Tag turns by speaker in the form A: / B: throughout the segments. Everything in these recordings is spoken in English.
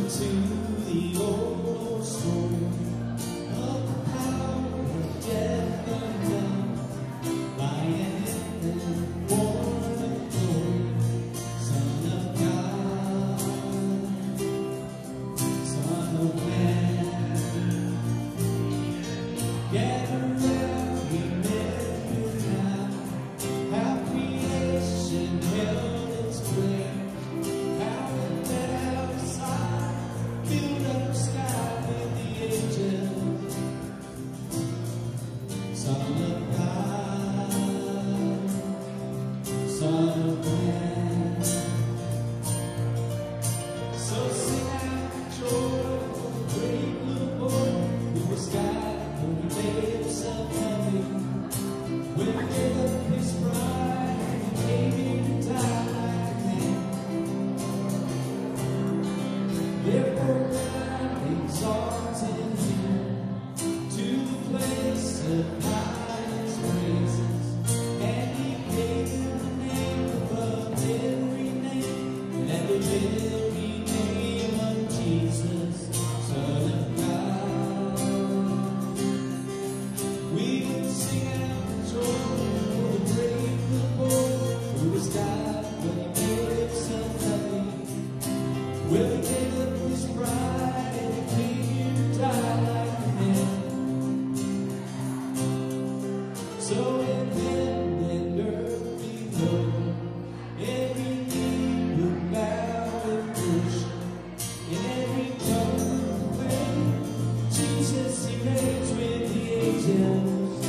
A: to the old story of the power of death and love, lying and born of glory, Son of God, Son of Man. Gather round, we met you now, how creation held its prayer. Son of God, Son of Man. So sing out joy for the great blue boy who was God when he made himself heavy, when he gave up his pride and came here to die like a man. Therefore God exalted him to the place of highest praises, and he gave him the name above every name, and at the very name of Jesus, Son of God. We will sing out joy for the brave little boy who was God when he made himself happy, when he gave up his pride and he came here to die like a man. So in heaven and earth below, every knee will bow and worship, and every tongue will proclaim Jesus, he reigns with the angels.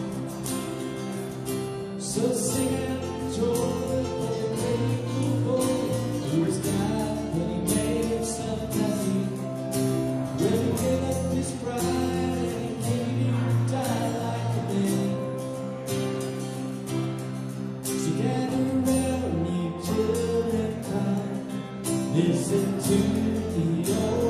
A: So sing out joy for the great blue boy who was God when he made himself happy, when he gave up his pride and he came here to die like a man. So gather around, ye children, come, listen to the old